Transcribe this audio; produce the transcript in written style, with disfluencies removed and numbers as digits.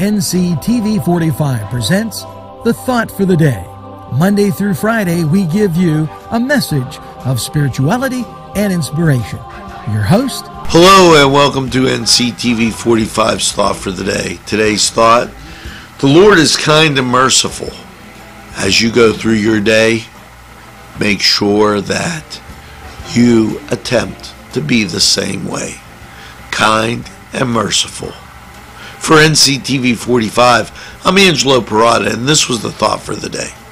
NCTV45 presents The Thought for the Day. Monday through Friday, we give you a message of spirituality and inspiration. Your host. Hello and welcome to NCTV45's Thought for the Day. Today's thought: the Lord is kind and merciful. As you go through your day, make sure that you attempt to be the same way, kind and merciful. For NCTV45, I'm Angelo Parada, and this was the Thought for the Day.